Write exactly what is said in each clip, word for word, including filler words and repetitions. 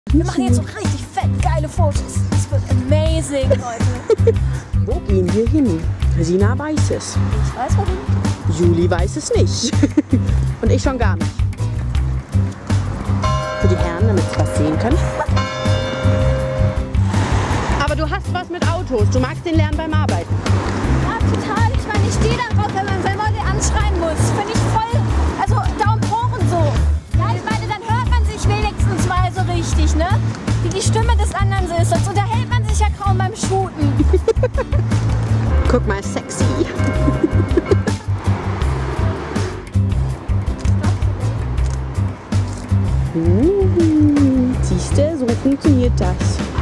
Wir machen jetzt so richtig fett geile Fotos. Das wird amazing, Leute. Wo gehen wir hin? Sina weiß es. Ich weiß warum. Juli weiß es nicht. Und ich schon gar nicht. Für die Herren, damit sie was sehen können. Aber du hast was mit Autos. Du magst den Lernen beim Arbeiten. Ja, total. Ich meine, ich stehe darauf, wenn man, wenn man den anschreien muss. Finde ich voll, also Daumen hoch und so. Ja, ich meine, dann hört man sich wenigstens mal so richtig, ne? Wie die Stimme des anderen so ist. Sonst unterhält man sich ja kaum beim Shooten. Guck mal, sexy. Mmh, siehst du, so funktioniert das.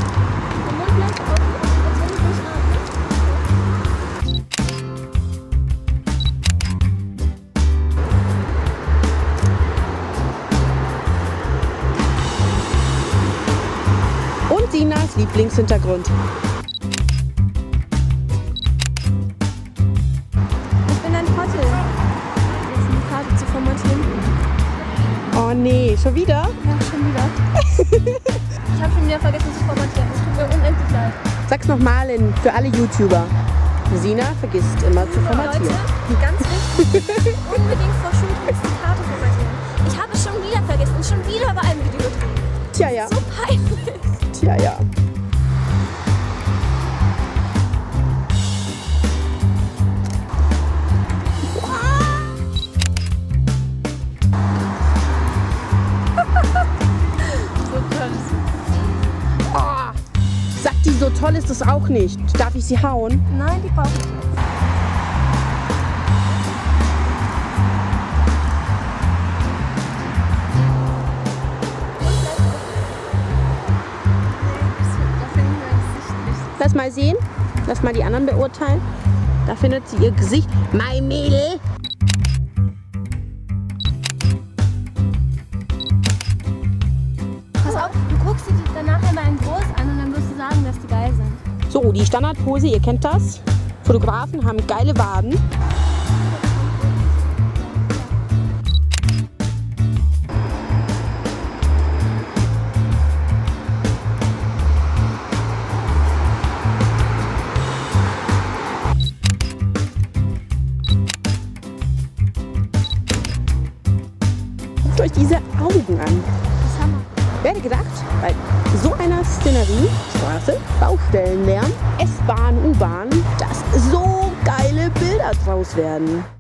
Und Sinas Lieblingshintergrund. Ich bin ein Trottel. Jetzt eine Karte zu formatieren. Oh nee, schon wieder? Ja, schon wieder. Ich habe schon wieder vergessen zu formatieren. Es tut mir unendlich leid. Sag's nochmal für alle YouTuber. Sina vergisst immer zu formatieren. Leute, ganz wichtig, unbedingt vor Shootings die Karte formatieren. Ich habe es schon wieder vergessen und schon wieder bei einem Video gedreht. Tja, ja. So peinlich. Tja, ja. Oh, sagt die, so toll ist es auch nicht. Darf ich sie hauen? Nein, die brauche ich nicht. Lass mal sehen. Lass mal die anderen beurteilen. Da findet sie ihr Gesicht. Mein Mädel. Pass auf, du guckst dir die dann nachher mal in groß an und dann wirst du sagen, dass die geil sind. So, die Standardpose, ihr kennt das. Fotografen haben geile Waden. Guckt euch diese Augen an. Das haben wir. Wer hätte gedacht, bei so einer Szenerie, Straße, Baustellenlärm, S-Bahn, U-Bahn, dass so geile Bilder draus werden.